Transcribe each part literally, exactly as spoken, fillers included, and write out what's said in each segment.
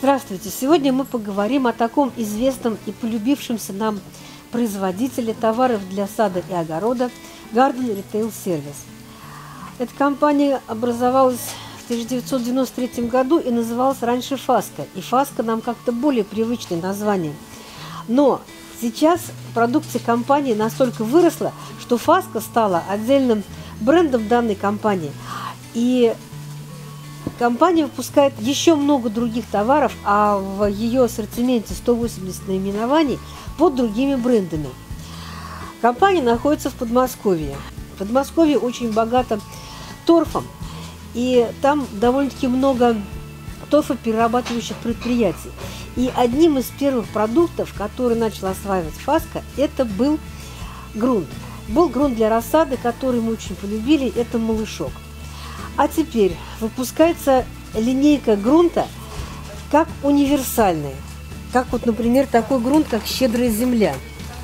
Здравствуйте! Сегодня мы поговорим о таком известном и полюбившемся нам производителе товаров для сада и огорода Garden Retail Service. Эта компания образовалась в тысяча девятьсот девяносто третьем году и называлась раньше Фаско. И Фаско нам как-то более привычное название. Но сейчас продукция компании настолько выросла, что Фаско стала отдельным брендом данной компании. И компания выпускает еще много других товаров, а в ее ассортименте сто восемьдесят наименований под другими брендами. Компания находится в Подмосковье. Подмосковье очень богато торфом, и там довольно-таки много торфоперерабатывающих предприятий. И одним из первых продуктов, который начал осваивать Фаско, это был грунт. Был грунт для рассады, который мы очень полюбили, это «Малышок». А теперь выпускается линейка грунта как универсальная, как вот, например, такой грунт, как «Щедрая земля».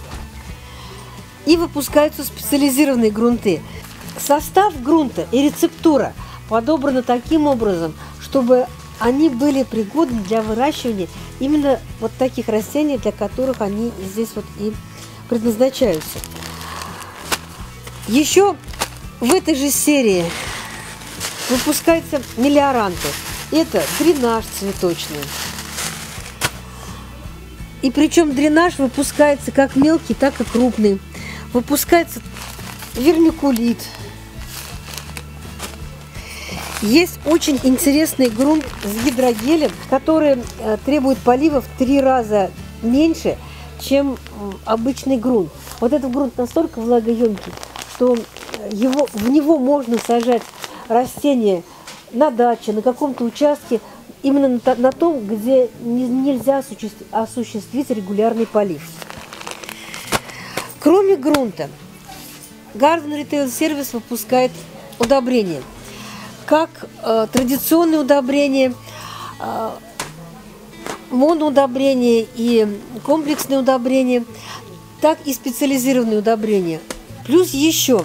И выпускаются специализированные грунты. Состав грунта и рецептура подобраны таким образом, чтобы они были пригодны для выращивания именно вот таких растений, для которых они здесь вот и предназначаются. Еще в этой же серии выпускаются мелиоранты. Это дренаж цветочный. И причем дренаж выпускается как мелкий, так и крупный. Выпускается вермикулит. Есть очень интересный грунт с гидрогелем, который требует полива в три раза меньше, чем обычный грунт. Вот этот грунт настолько влагоемкий, что его, в него можно сажать растения на даче, на каком-то участке, именно на, на том, где не, нельзя осуществить, осуществить регулярный полив. Кроме грунта, Garden Retail Service выпускает удобрения. Как э, традиционные удобрения, э, моноудобрения и комплексные удобрения, так и специализированные удобрения. Плюс еще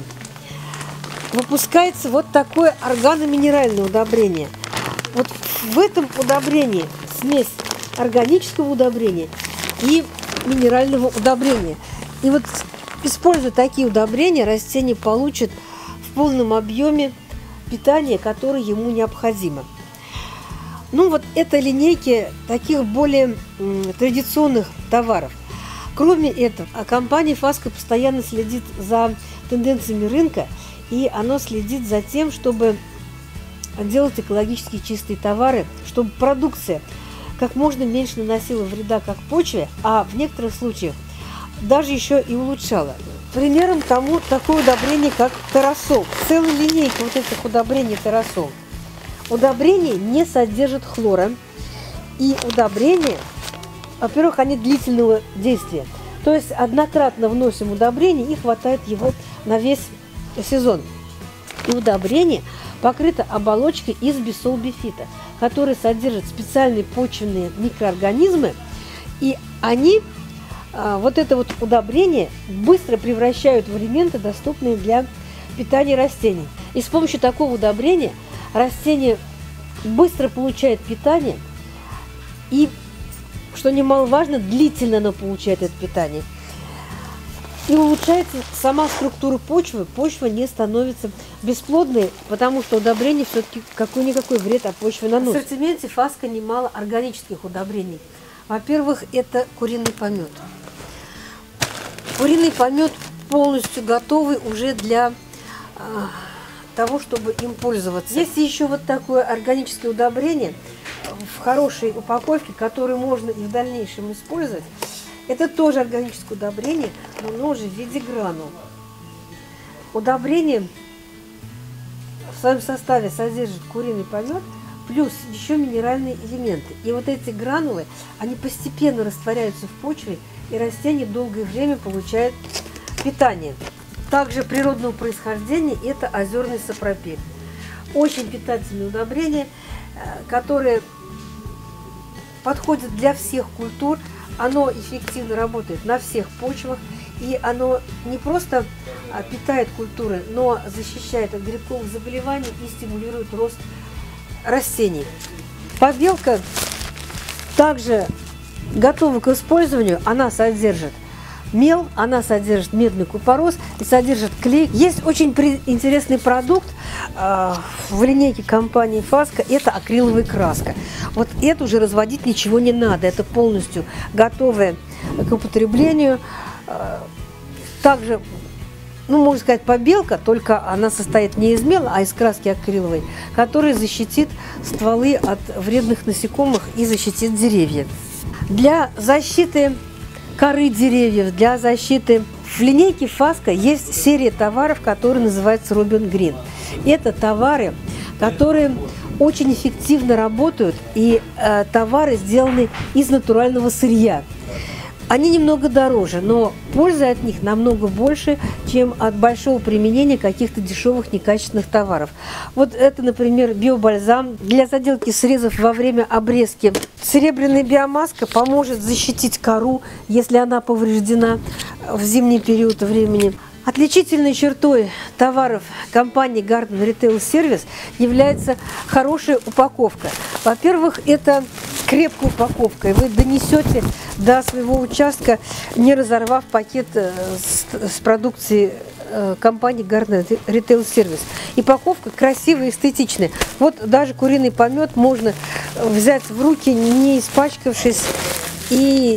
выпускается вот такое органоминеральное удобрение. Вот в этом удобрении смесь органического удобрения и минерального удобрения. И вот используя такие удобрения, растение получит в полном объеме питание, которое ему необходимо. Ну вот это линейки таких более м, традиционных товаров. Кроме этого, компания Фаско постоянно следит за тенденциями рынка, и оно следит за тем, чтобы делать экологически чистые товары, чтобы продукция как можно меньше наносила вреда как почве, а в некоторых случаях даже еще и улучшала. Примером тому такое удобрение, как Террасол. Целая линейка вот этих удобрений Террасол. Удобрения не содержат хлора, и удобрения, во-первых, они длительного действия. То есть однократно вносим удобрение, и хватает его на весь сезон. И удобрение покрыто оболочкой из бисолбифита, который содержит специальные почвенные микроорганизмы, и они, вот это вот удобрение, быстро превращают в элементы, доступные для питания растений. И с помощью такого удобрения растение быстро получает питание, и, что немаловажно, длительно оно получает это питание. И улучшается сама структура почвы, почва не становится бесплодной, потому что удобрение все-таки какой-никакой вред от почвы наносит. В ассортименте Фаско немало органических удобрений. Во-первых, это куриный помет. Куриный помет полностью готовый уже для э, того, чтобы им пользоваться. Есть еще вот такое органическое удобрение в хорошей упаковке, которое можно и в дальнейшем использовать. Это тоже органическое удобрение, но оно уже в виде гранул. Удобрение в своем составе содержит куриный помет, плюс еще минеральные элементы. И вот эти гранулы, они постепенно растворяются в почве, и растение долгое время получает питание. Также природного происхождения это озерный сапропель. Очень питательное удобрение, которое подходит для всех культур. Оно эффективно работает на всех почвах, и оно не просто питает культуры, но защищает от грибковых заболеваний и стимулирует рост растений. Побелка Также готова к использованию, она содержит мел, она содержит медный купорос и содержит клей. Есть очень интересный продукт э, в линейке компании Фаско, это акриловая краска. Вот эту уже разводить ничего не надо, это полностью готовая к употреблению. Э, также, ну, можно сказать, побелка, только она состоит не из мела, а из краски акриловой, которая защитит стволы от вредных насекомых и защитит деревья. Для защиты коры деревьев, для защиты в линейке Фаско есть серия товаров, которые называются Робин Грин. Это товары, которые очень эффективно работают, и э, товары сделаны из натурального сырья. Они немного дороже, но пользы от них намного больше, чем от большого применения каких-то дешевых некачественных товаров. Вот это, например, биобальзам для заделки срезов во время обрезки. Серебряная биомаска поможет защитить кору, если она повреждена в зимний период времени. Отличительной чертой товаров компании Garden Retail Service является хорошая упаковка. Во-первых, это крепкая упаковка, и вы донесете до своего участка, не разорвав пакет с, с продукцией компании Garden Retail Service. И упаковка красивая, эстетичная. Вот даже куриный помет можно взять в руки, не испачкавшись и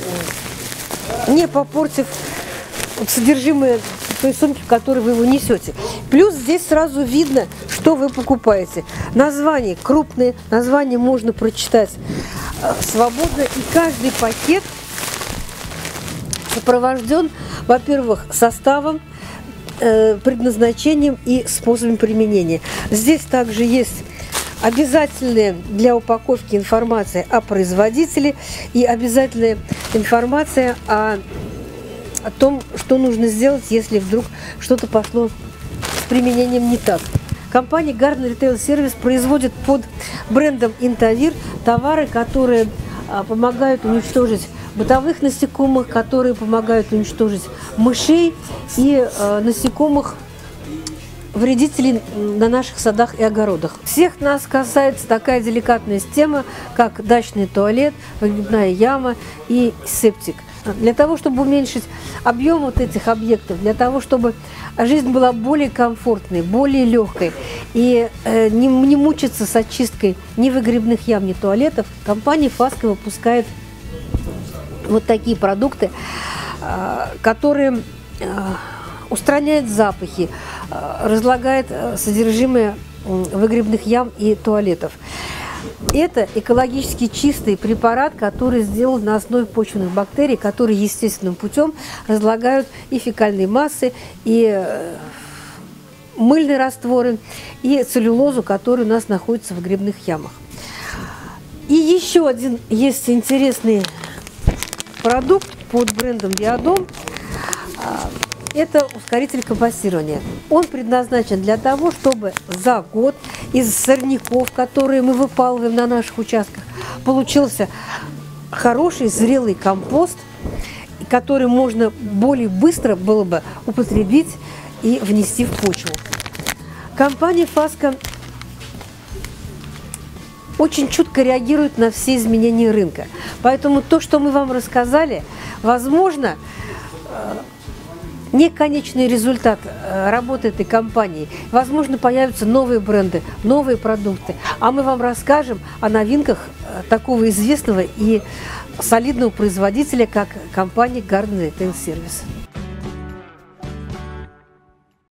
не попортив содержимое той сумки, в которой вы его несете. Плюс здесь сразу видно, что вы покупаете. Название крупное, название можно прочитать свободно. И каждый пакет сопровожден, во-первых, составом, предназначением и способом применения. Здесь также есть обязательная для упаковки информация о производителе и обязательная информация о о том, что нужно сделать, если вдруг что-то пошло с применением не так. Компания Garden Retail Service производит под брендом Интавир товары, которые а, помогают уничтожить бытовых насекомых, которые помогают уничтожить мышей и а, насекомых, вредителей на наших садах и огородах. Всех нас касается такая деликатная тема, как дачный туалет, выгребная яма и септик. Для того, чтобы уменьшить объем вот этих объектов, для того, чтобы жизнь была более комфортной, более легкой и э, не, не мучиться с очисткой ни выгребных ям, ни туалетов, компания Фаско выпускает вот такие продукты, э, которые э, устраняют запахи, э, разлагают э, содержимое э, выгребных ям и туалетов. Это экологически чистый препарат, который сделан на основе почвенных бактерий, которые естественным путем разлагают и фекальные массы, и мыльные растворы, и целлюлозу, которая у нас находится в выгребных ямах. И еще один есть интересный продукт под брендом Биодом. Это ускоритель компостирования. Он предназначен для того, чтобы за год из сорняков, которые мы выпалываем на наших участках, получился хороший зрелый компост, который можно более быстро было бы употребить и внести в почву. Компания Фаско очень чутко реагирует на все изменения рынка. Поэтому то, что мы вам рассказали, возможно, не конечный результат работы этой компании. Возможно, появятся новые бренды, новые продукты. А мы вам расскажем о новинках такого известного и солидного производителя, как компания Garden Retail Service.